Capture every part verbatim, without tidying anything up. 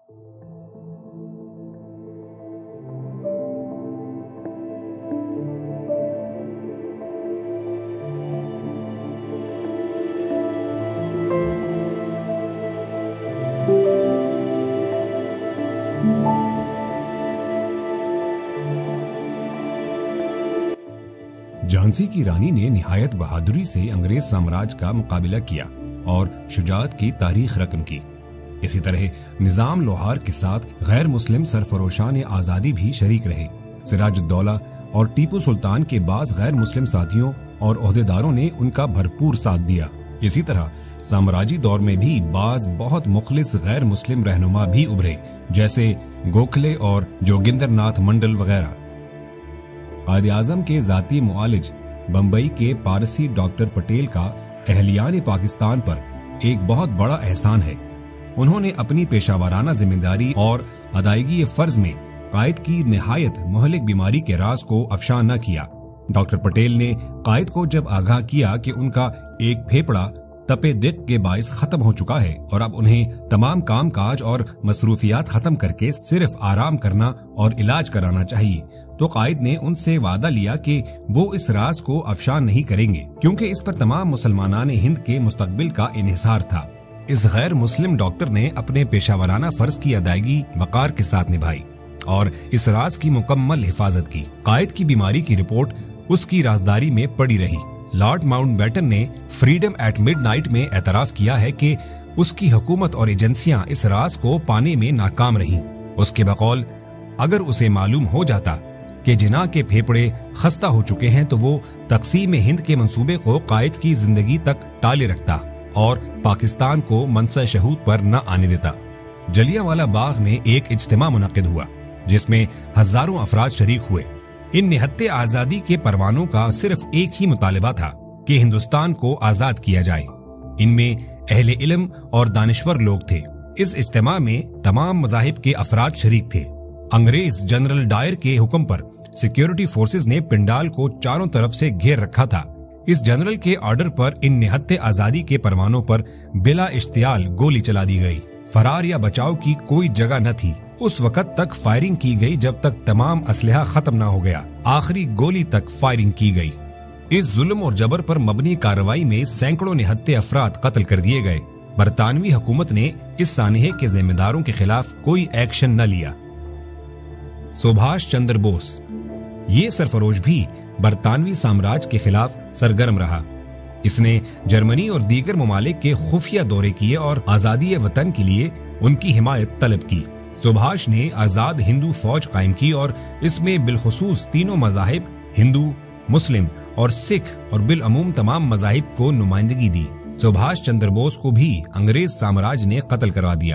झांसी की रानी ने निहायत बहादुरी से अंग्रेज साम्राज्य का मुकाबला किया और शुजाअत की तारीख रकम की। इसी तरह निजाम लोहार के साथ गैर मुस्लिम सरफरोशान आजादी भी शरीक रहे। सिराजुद्दौला और टीपू सुल्तान के बाज गैर मुस्लिम साथियों और ओहदेदारों ने उनका भरपूर साथ दिया। इसी तरह साम्राज्यी दौर में भी बाज बहुत मुखलिस गैर मुस्लिम रहनुमा भी उभरे, जैसे गोखले और जोगिंदरनाथ मंडल वगैरह। कायद आजम के जाती मुआलिज बम्बई के पारसी डॉक्टर पटेल का अहलियान पाकिस्तान पर एक बहुत बड़ा एहसान है। उन्होंने अपनी पेशावराना जिम्मेदारी और अदायगी फर्ज में कायद की निहायत मुहलिक बीमारी के राज को अफशा न किया। डॉक्टर पटेल ने कायद को जब आगाह किया कि उनका एक फेफड़ा तपे दिक के बाइस खत्म हो चुका है और अब उन्हें तमाम काम काज और मसरूफियात खत्म करके सिर्फ आराम करना और इलाज कराना चाहिए, तो कायद ने उनसे वादा लिया कि वो इस राज को अफशा नहीं करेंगे, क्योंकि इस पर तमाम मुसलमानान हिंद के मुस्तकबिल का इन्हिसार था। इस गैर मुस्लिम डॉक्टर ने अपने पेशावराना फर्ज की अदायगी वकार के साथ निभाई और इस राज की मुकम्मल हिफाजत की। कायद की बीमारी की रिपोर्ट उसकी राजदारी में पड़ी रही। लॉर्ड माउंटबेटन ने फ्रीडम एट मिडनाइट में एतराफ किया है कि उसकी हुकूमत और एजेंसियां इस राज को पाने में नाकाम रहीं। उसके बकौल अगर उसे मालूम हो जाता कि जिना के फेफड़े खस्ता हो चुके हैं तो वो तकसीम हिंद के मंसूबे को कायद की जिंदगी तक टाले रखता और पाकिस्तान को मनसा शहूद पर न आने देता। जलियांवाला बाग में एक इज्तिमा मुनक्किद हुआ जिसमें हजारों अफराद शरीक हुए। इन निहत्ते आजादी के परवानों का सिर्फ एक ही मुतालिबा था कि हिंदुस्तान को आजाद किया जाए। इनमें अहले इल्म और दानिश्वर लोग थे। इस इज्तिमा में तमाम मज़ाहिब के अफराद शरीक थे। अंग्रेज जनरल डायर के हुक्म पर सिक्योरिटी फोर्सेस ने पिंडाल को चारों तरफ से घेर रखा था। इस जनरल के ऑर्डर पर इन निहत्ते आजादी के परवानों पर बिला इश्तियाल गोली चला दी गई। फरार या बचाव की कोई जगह न थी। उस वक्त तक फायरिंग की गई जब तक तमाम असलहा खत्म न हो गया। आखिरी गोली तक फायरिंग की गई। इस जुल्म और जबर पर मबनी कार्रवाई में सैकड़ों निहत्ते अफराद कत्ल कर दिए गए। बरतानवी हुकूमत ने इस सानहे के जिम्मेदारों के खिलाफ कोई एक्शन न लिया। सुभाष चंद्र बोस, ये सरफरोश भी बरतानवी साम्राज्य के खिलाफ सरगर्म रहा। इसने जर्मनी और दीगर ममालिक के खुफिया दौरे किए और आजादी वतन के लिए उनकी हिमायत तलब की। सुभाष ने आजाद हिंदू फौज कायम की और इसमें बिलखुसूस तीनों मज़ाहिब हिंदू, मुस्लिम और सिख और बिलअमूम तमाम मज़ाहिब को नुमाइंदगी दी। सुभाष चंद्र बोस को भी अंग्रेज साम्राज्य ने कत्ल करवा दिया।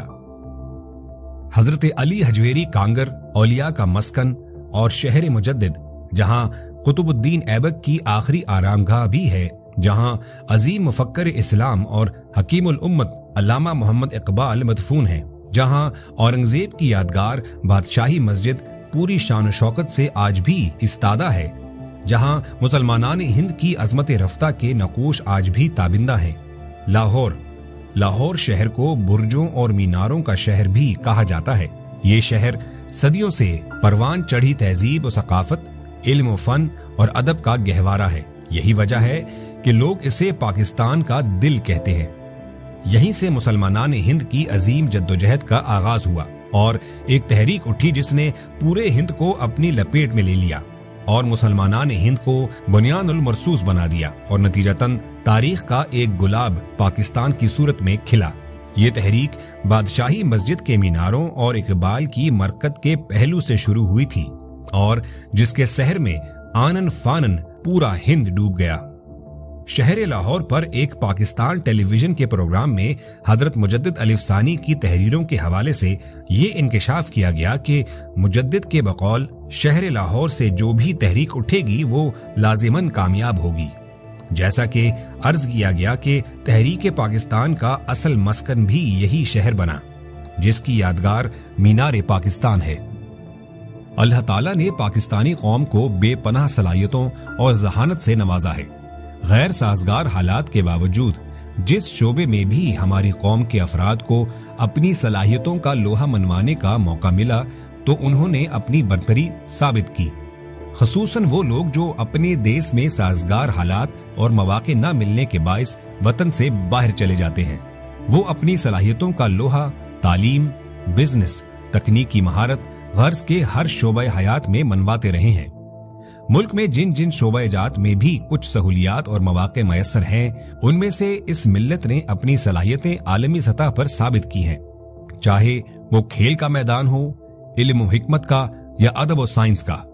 हजरत अली हजवेरी कांगर औलिया का मस्कन और शहर मुजद्दिद, जहां कुतुबुद्दीन ऐबक की आखिरी आरामगाह भी है, जहां अजीम मुफक्कर इस्लाम और हकीमुल उम्मत अल्लामा मोहम्मद इकबाल मदफून हैं, जहां औरंगजेब की यादगार बादशाही मस्जिद पूरी शान शौकत से आज भी इस्तादा है, जहां मुसलमानान हिंद की अजमत रफ्ता के नकूश आज भी ताबिंदा हैं। लाहौर लाहौर शहर को बुर्जों और मीनारों का शहर भी कहा जाता है। ये शहर सदियों से परवान चढ़ी तहजीब और सकाफत, इल्म और फन और अदब का गहवारा है। यही वजह है कि लोग इसे पाकिस्तान का दिल कहते हैं। यहीं से मुसलमानान हिंद की अजीम जद्दोजहद का आगाज हुआ और एक तहरीक उठी जिसने पूरे हिंद को अपनी लपेट में ले लिया और मुसलमानान हिंद को बुनियानुल मरसूस बना दिया और नतीजतन तारीख का एक गुलाब पाकिस्तान की सूरत में खिला। ये तहरीक बादशाही मस्जिद के मीनारों और इकबाल की मरकत के पहलू से शुरू हुई थी और जिसके सहर में आनन फानन पूरा हिंद डूब गया। शहर लाहौर पर एक पाकिस्तान टेलीविजन के प्रोग्राम में हजरत मुजद्दिद अलिफ सानी की तहरीरों के हवाले से ये इंकशाफ किया गया कि मुजद्दिद के बकौल शहर लाहौर से जो भी तहरीक उठेगी वो लाजिमन कामयाब होगी। जैसा कि अर्ज किया गया कि तहरीक पाकिस्तान का असल मस्कन भी यही शहर बना, जिसकी यादगार मीनार पाकिस्तान है। अल्लाह ताला ने पाकिस्तानी कौम को बेपनाह सलाहियतों और जहानत से नवाजा है। गैर साजगार हालात के बावजूद جس شعبے میں بھی ہماری قوم کے افراد کو اپنی صلاحیتوں کا لوہا منوانے کا موقع ملا تو انہوں نے اپنی برتری ثابت کی، خصوصاً وہ لوگ جو اپنے دیس میں سازگار حالات اور مواقع نہ ملنے کے باعث وطن سے باہر چلے جاتے ہیں۔ وہ اپنی صلاحیتوں کا لوہا تعلیم، بزنس، تکنیکی مہارت، غرض کے ہر شعبہ حیات میں منواتے رہے ہیں۔ ملک میں جن جن شعبہ جات میں بھی کچھ سہولیات اور مواقع میسر ہیں، ان میں سے اس ملت نے اپنی صلاحیتیں عالمی سطح پر ثابت کی ہیں، چاہے وہ کھیل کا میدان ہو، علم و حکمت کا یا ادب و سائنس کا۔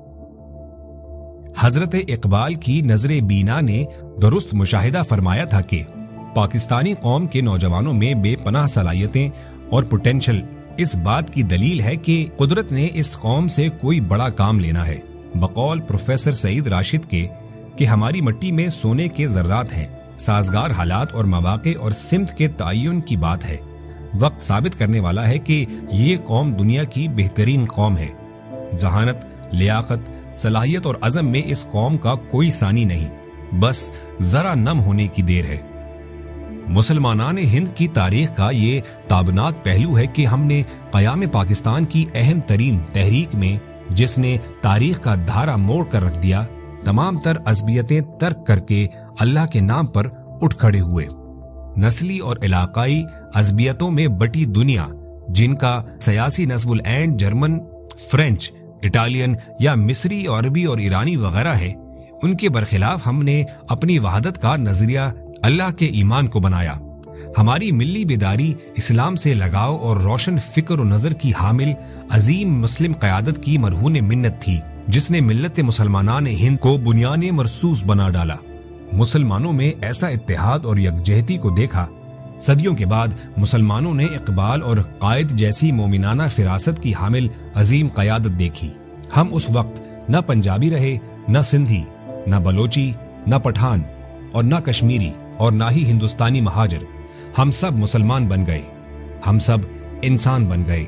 حضرت اقبال کی نظر بینا نے درست مشاہدہ فرمایا تھا کہ پاکستانی قوم کے نوجوانوں میں بے پناہ صلاحیتیں اور پوٹینشل اس بات کی دلیل ہے کہ قدرت نے اس قوم سے کوئی بڑا کام لینا ہے۔ بقول پروفیسر سعید راشد کے کہ ہماری مٹی میں سونے کے ذرات ہیں، سازگار حالات اور مواقع اور سمت کے تعین کی بات ہے۔ وقت ثابت کرنے والا ہے کہ یہ قوم دنیا کی بہترین قوم ہے۔ ذہانت، لیاقت، صلاحیت اور عزم میں اس قوم کا کوئی ثانی نہیں، بس ذرا نم ہونے کی دیر ہے۔ مسلمانان ہند کی تاریخ کا یہ تابناک پہلو ہے کہ ہم نے قیام پاکستان کی اہم ترین تحریک میں، جس نے تاریخ کا دھارا موڑ کر رکھ دیا، تمام تر عصبیتیں ترک کر کے اللہ کے نام پر اٹھ کھڑے ہوئے۔ نسلی اور علاقائی عصبیتوں میں بٹی دنیا، جن کا سیاسی نصب العین جرمن، فرینچ، اٹالین یا مصری، عربی اور ایرانی وغیرہ ہے، ان کے برخلاف ہم نے اپنی وحدت کا نظریہ اللہ کے ایمان کو بنایا۔ ہماری ملی بیداری اسلام سے لگاؤ اور روشن فکر و نظر کی حامل عظیم مسلم قیادت کی مرہون منت تھی، جس نے ملت مسلمانان ہند کو بنیان مرصوص بنا ڈالا۔ مسلمانوں میں ایسا اتحاد اور یکجہتی کو دیکھا۔ صدیوں کے بعد مسلمانوں نے اقبال اور قائد جیسی مومنانہ فراست کی حامل عظیم قیادت دیکھی۔ ہم اس وقت نہ پنجابی رہے، نہ سندھی، نہ بلوچی، نہ پٹھان اور نہ کشمیری اور نہ ہی ہندوستانی مہاجر، ہم سب مسلمان بن گئے، ہم سب انسان بن گئے۔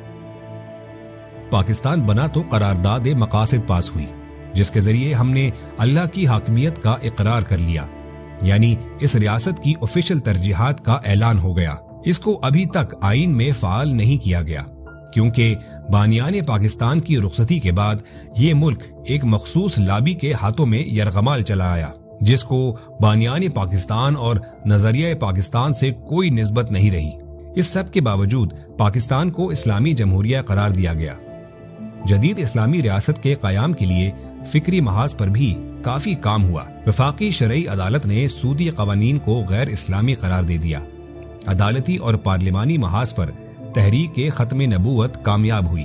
پاکستان بنا تو قرارداد مقاصد پاس ہوئی، جس کے ذریعے ہم نے اللہ کی حاکمیت کا اقرار کر لیا، یعنی اس ریاست کی آفیشل ترجیحات کا اعلان ہو گیا۔ اس کو ابھی تک آئین میں فعال نہیں کیا گیا، کیونکہ بانیان پاکستان کی رخصتی کے بعد یہ ملک ایک مخصوص لابی کے ہاتھوں میں یرغمال چلا آیا، جس کو بانیان پاکستان اور نظریہ پاکستان سے کوئی نسبت نہیں رہی۔ اس سب کے باوجود پاکستان کو اسلامی جمہوریہ قرار دیا گیا۔ جدید اسلامی ریاست کے قیام کے لیے فکری محاذ پر بھی کافی کام ہوا۔ وفاقی شرعی عدالت نے سودی قوانین کو غیر اسلامی قرار دے دیا۔ عدالتی اور پارلیمانی محاذ پر تحریک ختم نبوت کامیاب ہوئی۔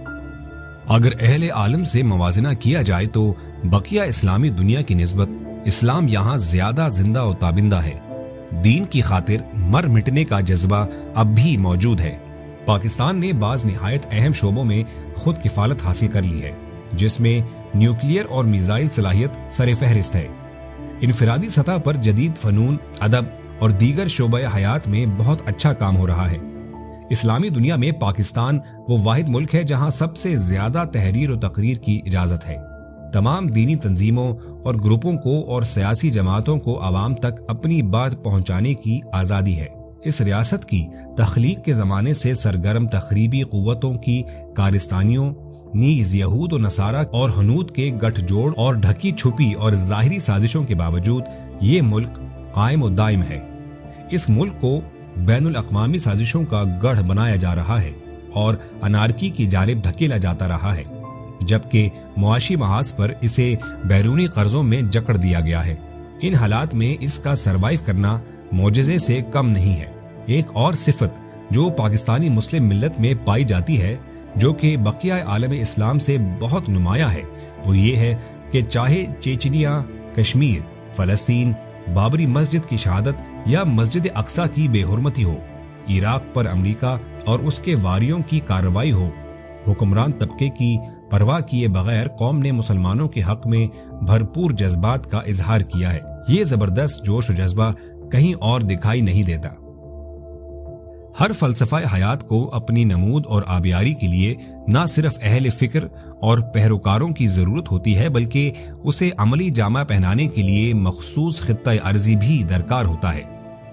اگر اہل عالم سے موازنہ کیا جائے تو بقیہ اسلامی دنیا کی نسبت اسلام یہاں زیادہ زندہ و تابندہ ہے۔ دین کی خاطر مر مٹنے کا جذبہ اب بھی موجود ہے۔ پاکستان نے بعض نہایت اہم شعبوں میں خود کفالت حاصل کر لی ہے، جس میں نیوکلیئر اور میزائل صلاحیت سر فہرست ہے۔ انفرادی سطح پر جدید فنون، ادب اور دیگر شعبہ حیات میں بہت اچھا کام ہو رہا ہے۔ اسلامی دنیا میں پاکستان وہ واحد ملک ہے جہاں سب سے زیادہ تحریر و تقریر کی اجازت ہے۔ تمام دینی تنظیموں اور گروپوں کو اور سیاسی جماعتوں کو عوام تک اپنی بات پہنچانے کی آزادی ہے۔ اس ریاست کی تخلیق کے زمانے سے سرگرم تخریبی قوتوں کی کارستانیوں، نیز یہود و نصارہ اور ہنود کے گٹھ جوڑ اور ڈھکی چھپی اور ظاہری سازشوں کے باوجود یہ ملک قائم و دائم ہے۔ اس ملک کو بین الاقوامی سازشوں کا گڑھ بنایا جا رہا ہے اور انارکی کی جانب دھکیلا جاتا رہا ہے، جبکہ معاشی محاذ پر اسے بیرونی قرضوں میں جکڑ دیا گیا ہے۔ ان حالات میں اس کا سروائیو کرنا معجزے سے کم نہیں ہے۔ ایک اور صفت جو پاکستانی مسلم ملت میں پائی جاتی ہے، جو کہ بقیہ عالم اسلام سے بہت نمایاں ہے، وہ یہ ہے کہ چاہے چیچنیا، کشمیر، فلسطین، بابری مسجد کی شہادت یا مسجد اقصی کی بے حرمتی ہو، عراق پر امریکہ اور اس کے واریوں کی کارروائی ہو، حکمران طبقے کی پرواہ کیے بغیر قوم نے مسلمانوں کے حق میں بھرپور جذبات کا اظہار کیا ہے۔ یہ زبردست جوش و جذبہ کہیں اور دکھائی نہیں دیتا۔ ہر فلسفہ حیات کو اپنی نمود اور آبیاری کے لیے نہ صرف اہل فکر اور پیروکاروں کی ضرورت ہوتی ہے، بلکہ اسے عملی جامہ پہنانے کے لیے مخصوص خطہ ارضی بھی درکار ہوتا ہے۔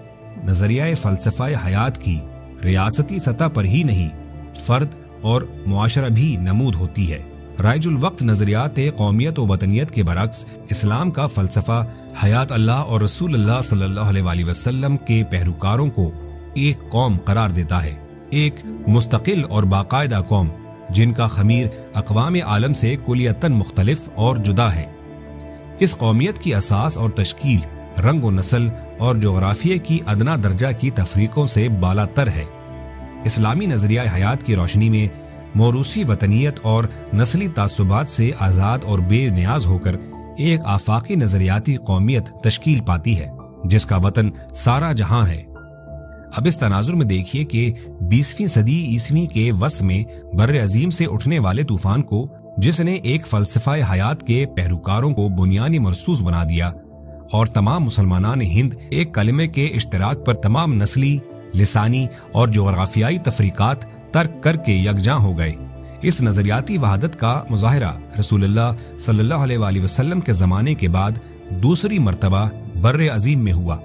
نظریہ فلسفہ حیات کی ریاستی سطح پر ہی نہیں، فرد اور معاشرہ بھی نمود ہوتی ہے۔ رائج الوقت نظریات قومیت و وطنیت کے برعکس اسلام کا فلسفہ حیات اللہ اور رسول اللہ صلی اللہ علیہ وآلہ وسلم کے پیروکاروں کو ایک قوم قرار دیتا ہے، ایک مستقل اور باقاعدہ قوم جن کا خمیر اقوام عالم سے کلیتاً مختلف اور جدا ہے۔ اس قومیت کی اساس اور تشکیل رنگ و نسل اور جغرافیے کی ادنا درجہ کی تفریقوں سے بالا تر ہے۔ اسلامی نظریہ حیات کی روشنی میں موروثی وطنیت اور نسلی تعصبات سے آزاد اور بے نیاز ہو کر ایک آفاقی نظریاتی قومیت تشکیل پاتی ہے جس کا وطن سارا جہاں ہے۔ اب اس تناظر میں دیکھیے کہ بیسویں صدی عیسوی کے وسط میں بر عظیم سے اٹھنے والے طوفان کو، جس نے ایک فلسفہ حیات کے پیروکاروں کو بنیانی مرصوص بنا دیا اور تمام مسلمانان ہند ایک کلمے کے اشتراک پر تمام نسلی، لسانی اور جغرافیائی تفریقات ترک کر کے یکجاں ہو گئے۔ اس نظریاتی وحدت کا مظاہرہ رسول اللہ صلی اللہ علیہ وآلہ وسلم کے زمانے کے بعد دوسری مرتبہ بر عظیم میں ہوا۔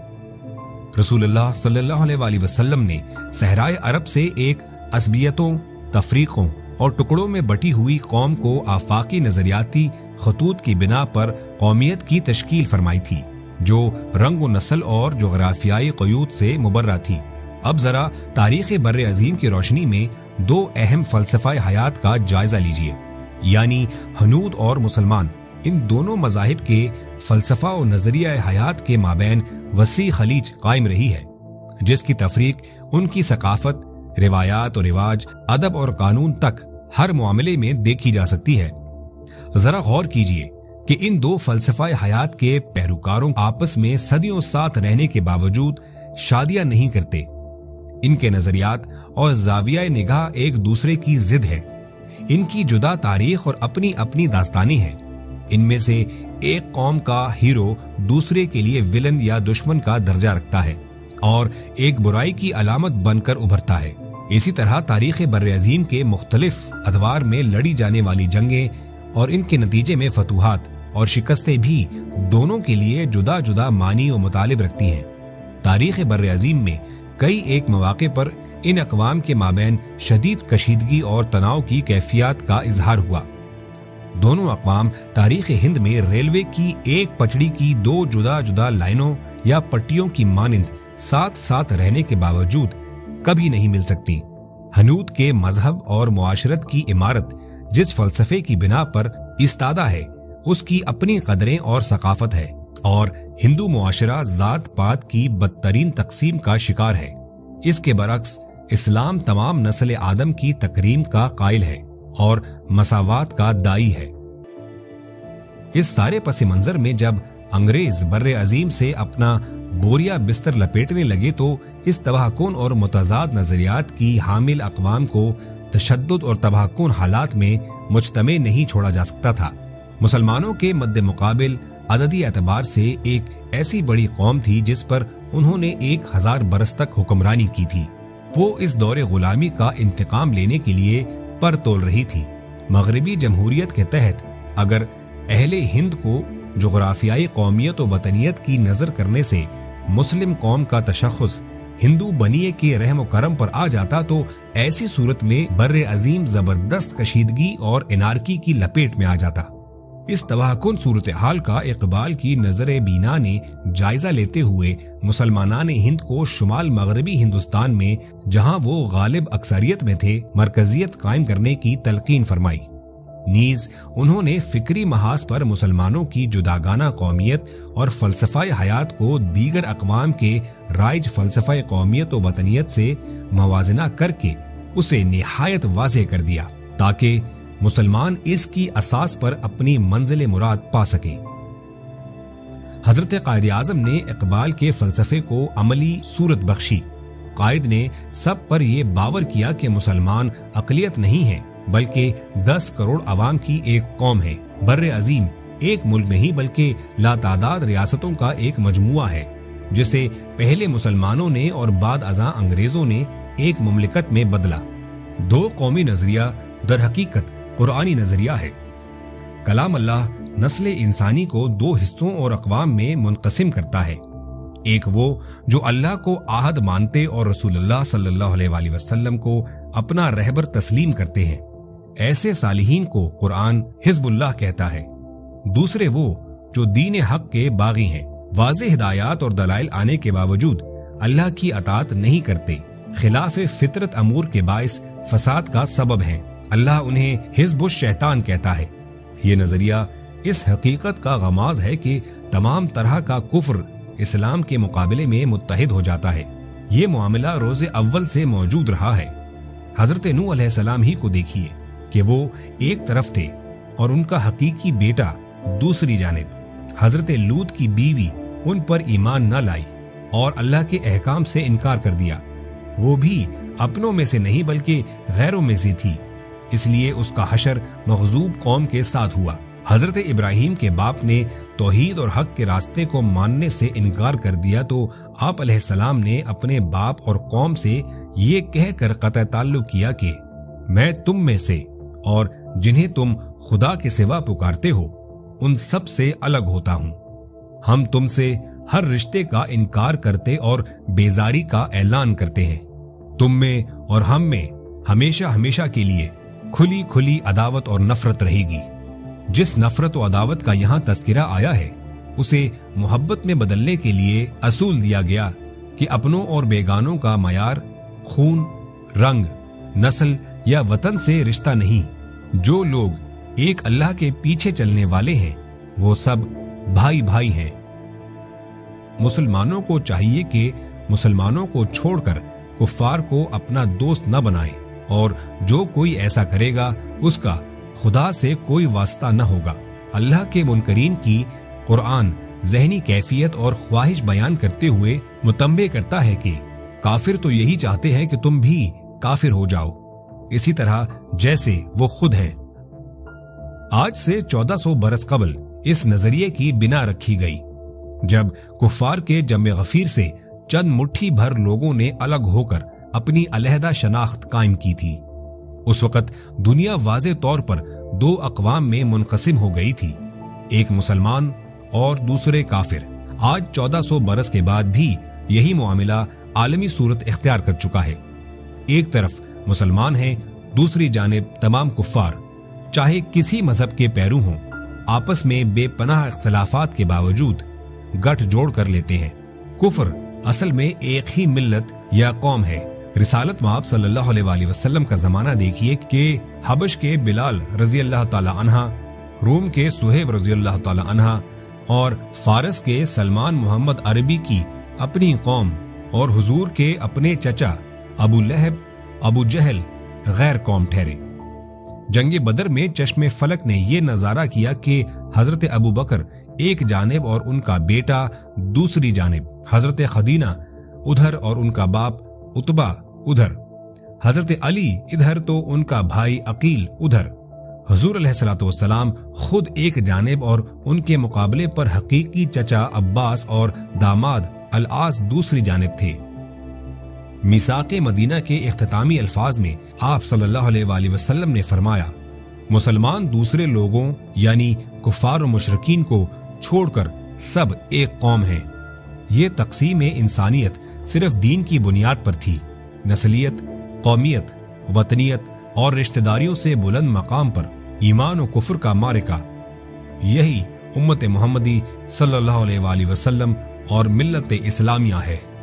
رسول اللہ صلی اللہ علیہ وآلہ وسلم نے صحرائے عرب سے ایک عصبیتوں، تفریقوں اور ٹکڑوں میں بٹی ہوئی قوم کو آفاقی نظریاتی خطوط کی بنا پر قومیت کی تشکیل فرمائی تھی جو رنگ و نسل اور جغرافیائی قیود سے مبرہ تھی۔ اب ذرا تاریخ بر عظیم کی روشنی میں دو اہم فلسفہ حیات کا جائزہ لیجیے، یعنی ہنود اور مسلمان۔ ان دونوں مذاہب کے فلسفہ و نظریہ حیات کے مابین وسیع خلیج قائم رہی ہے جس کی تفریق ان کی ثقافت، روایات و رواج، ادب اور قانون تک ہر معاملے میں دیکھی جا سکتی ہے۔ ذرا غور کیجیے کہ ان دو فلسفہ حیات کے پیروکاروں آپس میں صدیوں ساتھ رہنے کے باوجود شادیاں نہیں کرتے۔ ان کے نظریات اور زاویہ نگاہ ایک دوسرے کی ضد ہے۔ ان کی جدا تاریخ اور اپنی اپنی داستانیں ہیں۔ ان میں سے ایک قوم کا ہیرو دوسرے کے لیے ولن یا دشمن کا درجہ رکھتا ہے اور ایک برائی کی علامت بن کر ابھرتا ہے۔ اسی طرح تاریخ بر عظیم کے مختلف ادوار میں لڑی جانے والی جنگیں اور ان کے نتیجے میں فتوحات اور شکستیں بھی دونوں کے لیے جدا جدا معنی و مطالب رکھتی ہیں۔ تاریخ بر عظیم میں کئی ایک مواقع پر ان اقوام کے مابین شدید کشیدگی اور تناؤ کی کیفیات کا اظہار ہوا۔ دونوں اقوام تاریخ ہند میں ریلوے کی ایک پٹڑی کی دو جدا جدا لائنوں یا پٹیوں کی مانند ساتھ ساتھ رہنے کے باوجود کبھی نہیں مل سکتی۔ ہنود کے مذہب اور معاشرت کی عمارت جس فلسفے کی بنا پر استادہ ہے اس کی اپنی قدریں اور ثقافت ہے، اور ہندو معاشرہ ذات پات کی بدترین تقسیم کا شکار ہے۔ اس کے برعکس اسلام تمام نسل آدم کی تکریم کا قائل ہے اور مساوات کا دائی ہے۔ اس سارے پس منظر میں جب انگریز بر عظیم سے اپنا بوریا بستر لپیٹنے لگے تو اس تباہ کن اور متضاد نظریات کی حامل اقوام کو تشدد اور تباہ کن حالات میں مجتمع نہیں چھوڑا جا سکتا تھا۔ مسلمانوں کے مد مقابل عددی اعتبار سے ایک ایسی بڑی قوم تھی جس پر انہوں نے ایک ہزار برس تک حکمرانی کی تھی۔ وہ اس دور غلامی کا انتقام لینے کے لیے پر تول رہی تھی۔ مغربی جمہوریت کے تحت اگر اہل ہند کو جغرافیائی قومیت و وطنیت کی نظر کرنے سے مسلم قوم کا تشخص ہندو بنیے کے رحم و کرم پر آ جاتا تو ایسی صورت میں بر عظیم زبردست کشیدگی اور انارکی کی لپیٹ میں آ جاتا۔ اس تباہ کن صورتحال کا اقبال کی نظر بینا نے جائزہ لیتے ہوئے مسلمانان ہند کو شمال مغربی ہندوستان میں جہاں وہ غالب اکثریت میں تھے مرکزیت قائم کرنے کی تلقین فرمائی۔ نیز انہوں نے فکری محاذ پر مسلمانوں کی جداگانہ قومیت اور فلسفہ حیات کو دیگر اقوام کے رائج فلسفہ قومیت و وطنیت سے موازنہ کر کے اسے نہایت واضح کر دیا تاکہ مسلمان اس کی اساس پر اپنی منزل مراد پا سکیں۔ حضرت قائد اعظم نے اقبال کے فلسفے کو عملی صورت بخشی۔ قائد نے سب پر یہ باور کیا کہ مسلمان اقلیت نہیں ہیں بلکہ دس کروڑ عوام کی ایک قوم ہے۔ بر عظیم ایک ملک نہیں بلکہ لاتعداد ریاستوں کا ایک مجموعہ ہے جسے پہلے مسلمانوں نے اور بعد ازاں انگریزوں نے ایک مملکت میں بدلا۔ دو قومی نظریہ در حقیقت قرآنی نظریہ ہے۔ کلام اللہ نسل انسانی کو دو حصوں اور اقوام میں منقسم کرتا ہے۔ ایک وہ جو اللہ کو عہد مانتے اور رسول اللہ صلی اللہ علیہ وآلہ وسلم کو اپنا رہبر تسلیم کرتے ہیں، ایسے صالحین کو قرآن حزب اللہ کہتا ہے۔ دوسرے وہ جو دین حق کے باغی ہیں، واضح ہدایات اور دلائل آنے کے باوجود اللہ کی اطاعت نہیں کرتے، خلاف فطرت امور کے باعث فساد کا سبب ہیں، اللہ انہیں حزب الشیطان کہتا ہے۔ یہ نظریہ اس حقیقت کا غماز ہے کہ تمام طرح کا کفر اسلام کے مقابلے میں متحد ہو جاتا ہے۔ یہ معاملہ روز اول سے موجود رہا ہے۔ حضرت نوح علیہ السلام ہی کو دیکھیے کہ وہ ایک طرف تھے اور ان کا حقیقی بیٹا دوسری جانب۔ حضرت لوط کی بیوی ان پر ایمان نہ لائی اور اللہ کے احکام سے انکار کر دیا، وہ بھی اپنوں میں سے نہیں بلکہ غیروں میں سے تھی، اس لیے اس کا حشر مغضوب قوم کے ساتھ ہوا۔ حضرت ابراہیم کے باپ نے توحید اور حق کے راستے کو ماننے سے انکار کر دیا تو آپ علیہ السلام نے اپنے باپ اور قوم سے یہ کہہ کر قطع تعلق کیا کہ میں تم میں سے اور جنہیں تم خدا کے سوا پکارتے ہو ان سب سے الگ ہوتا ہوں۔ ہم تم سے ہر رشتے کا انکار کرتے اور بیزاری کا اعلان کرتے ہیں۔ تم میں اور ہم میں ہمیشہ ہمیشہ کے لیے کھلی کھلی عداوت اور نفرت رہے گی۔ جس نفرت و عداوت کا یہاں تذکرہ آیا ہے اسے محبت میں بدلنے کے لیے اصول دیا گیا کہ اپنوں اور بیگانوں کا معیار خون، رنگ، نسل یا وطن سے رشتہ نہیں۔ جو لوگ ایک اللہ کے پیچھے چلنے والے ہیں وہ سب بھائی بھائی ہیں۔ مسلمانوں کو چاہیے کہ مسلمانوں کو چھوڑ کر کفار کو اپنا دوست نہ بنائے، اور جو کوئی ایسا کرے گا اس کا خدا سے کوئی واسطہ نہ ہوگا۔ اللہ کے منکرین کی قرآن ذہنی کیفیت اور خواہش بیان کرتے ہوئے متنبہ کرتا ہے کہ کافر تو یہی چاہتے ہیں کہ تم بھی کافر ہو جاؤ، اسی طرح جیسے وہ خود ہیں۔ آج سے چودہ سو برس قبل اس نظریے کی بنا رکھی گئی جب کفار کے جم غفیر سے چند مٹھی بھر لوگوں نے الگ ہو کر اپنی علیحدہ شناخت قائم کی تھی۔ اس وقت دنیا واضح طور پر دو اقوام میں منقسم ہو گئی تھی، ایک مسلمان اور دوسرے کافر۔ آج چودہ سو برس کے بعد بھی یہی معاملہ عالمی صورت اختیار کر چکا ہے۔ ایک طرف مسلمان ہیں، دوسری جانب تمام کفار، چاہے کسی مذہب کے پیرو ہوں، آپس میں بے پناہ اختلافات کے باوجود گٹھ جوڑ کر لیتے ہیں۔ کفر اصل میں ایک ہی ملت یا قوم ہے۔ رسالت مآب صلی اللہ علیہ وآلہ وسلم کا زمانہ دیکھیے کہ حبش کے بلال رضی اللہ تعالی عنہ، روم کے صہیب رضی اللہ تعالی عنہ اور فارس کے سلمان محمد عربی کی اپنی قوم اور حضور کے اپنے چچا ابو لہب، ابو جہل غیر قوم ٹھہرے۔ جنگ بدر میں چشم فلک نے یہ نظارہ کیا کہ حضرت ابو بکر ایک جانب اور ان کا بیٹا دوسری جانب، حضرت خدینہ ادھر اور ان کا باپ عتبہ ادھر، حضرت علی ادھر تو ان کا بھائی عقیل ادھر، حضور علیہ الصلوۃ والسلام خود ایک جانب اور ان کے مقابلے پر حقیقی چچا عباس اور داماد العاص دوسری جانب تھے۔ میثاق مدینہ کے اختتامی الفاظ میں آپ صلی اللہ علیہ وآلہ وسلم نے فرمایا، مسلمان دوسرے لوگوں یعنی کفار و مشرکین کو چھوڑ کر سب ایک قوم ہیں۔ یہ تقسیم انسانیت صرف دین کی بنیاد پر تھی، نسلیت، قومیت، وطنیت اور رشتہ داریوں سے بلند مقام پر ایمان و کفر کا معرکہ۔ یہی امت محمدی صلی اللہ علیہ وآلہ وسلم اور ملت اسلامیہ ہے۔